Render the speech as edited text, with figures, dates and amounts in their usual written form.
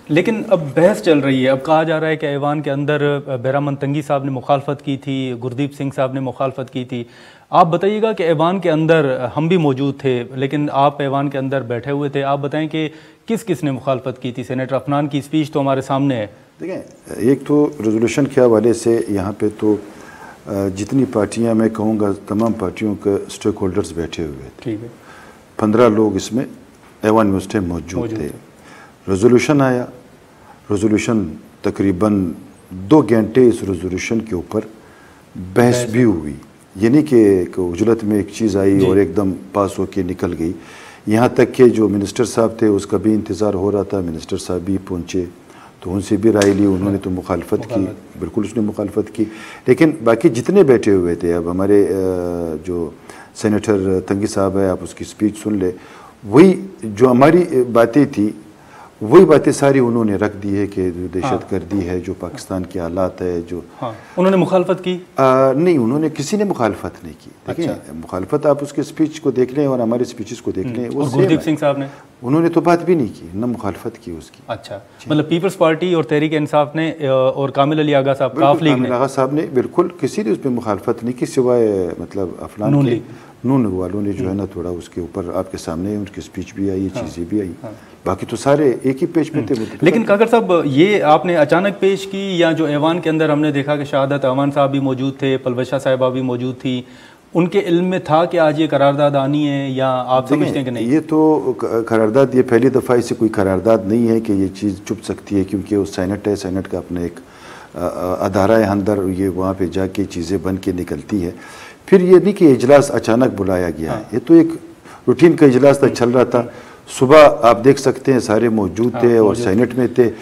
लेकिन अब बहस चल रही है, अब कहा जा रहा है कि ऐवान के अंदर बैरामन तंगी साहब ने मुखालफत की थी, गुरदीप सिंह साहब ने मुखालफत की थी। आप बताइएगा कि ऐवान के अंदर हम भी मौजूद थे, लेकिन आप ऐवान के अंदर बैठे हुए थे, आप बताएं कि किस किस ने मुखालफत की थी। सेनेटर अफनान की स्पीच तो हमारे सामने है। देखें, एक तो रेजोल्यूशन के हवाले से यहाँ पे तो जितनी पार्टियाँ, मैं कहूँगा तमाम पार्टियों के स्टेक होल्डर्स बैठे हुए थे। ठीक है, 15 लोग इसमें ऐवान में उस टाइम मौजूद थे। रेजोल्यूशन आया, रेजोल्यूशन तकरीबन 2 घंटे इस रेजोल्यूशन के ऊपर बहस भी हुई। यानी कि उजलत में एक चीज़ आई और एकदम पास होके निकल गई। यहाँ तक कि जो मिनिस्टर साहब थे उसका भी इंतज़ार हो रहा था, मिनिस्टर साहब भी पहुँचे तो उनसे भी राय ली, उन्होंने तो मुखालफत की, बिल्कुल उसने मुखालफत की। लेकिन बाकी जितने बैठे हुए थे, अब हमारे जो सेनेटर तंगी साहब है, आप उसकी स्पीच सुन ले, वही जो हमारी बातें थी वही बातें सारी उन्होंने रख दी है कि जो दहशतगर्दी है, जो पाकिस्तान के हालात है, जो उन्होंने मुखालफत की नहीं, उन्होंने किसी ने मुखालफत नहीं की। देखिए, मुखालफत आप उसके स्पीच को देख लें और हमारे स्पीचेस को देख लें, वो गुरदीप सिंह साहब ने उन्होंने तो बात भी नहीं की, न मुखालफत की उसकी। अच्छा, मतलब पीपल्स पार्टी और तहरीक इंसाफ ने और कामिल अली आगा साहब, काफ लीग ने, आगा साहब ने, बिल्कुल किसी ने उस पर मुखालफत नहीं की सिवाय मतलब अफनान के नून वालों ने जो है ना थोड़ा उसके ऊपर आपके सामने उनकी स्पीच भी आई, चीज़ें भी आई। बाकी तो सारे एक ही पेज पे थे। लेकिन काकर साहब, ये आपने अचानक पेश की या जो ऐवान के अंदर हमने देखा कि शहादत अमान साहब भी मौजूद थे, पलवशा साहिबा भी मौजूद थी, उनके इल्म में था कि आज ये करारदाद आनी है, या आप समझते हैं कि नहीं? ये तो करारदाद, ये पहली दफ़ा इसे कोई करारदाद नहीं है कि ये चीज़ चुप सकती है, क्योंकि वो सेनेट है, सेनेट का अपना एक अदारा है अंदर, ये वहाँ पे जाके चीज़ें बन के निकलती है। फिर ये नहीं कि इजलास अचानक बुलाया गया है, ये तो एक रूटीन का इजलास था, चल रहा था। सुबह आप देख सकते हैं सारे मौजूद थे और सेनेट में थे।